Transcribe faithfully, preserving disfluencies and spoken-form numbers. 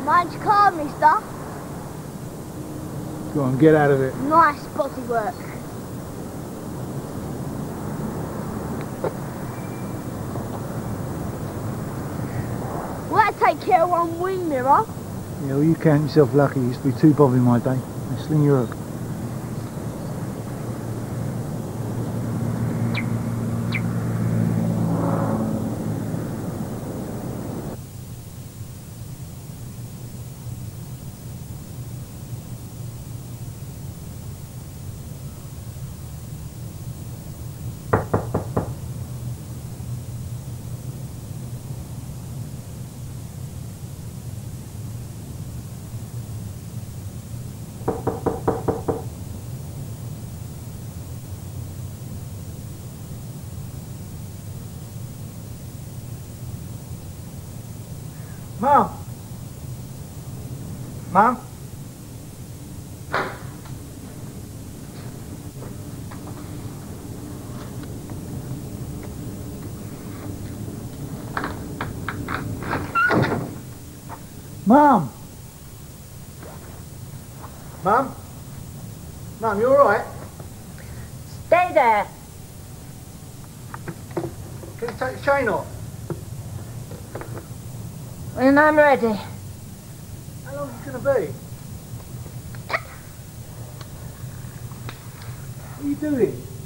Mind your car, mister. Go on, get out of it. Nice body work. Will that take care of one wing mirror? Yeah, well, you count yourself lucky. It used to be two bob in my day. Now sling your hook. Mum! Mum? Mum! Mum? Mum, you alright? Stay there. Can you take the chain off? When I'm ready. How long is it going to be? What are you doing?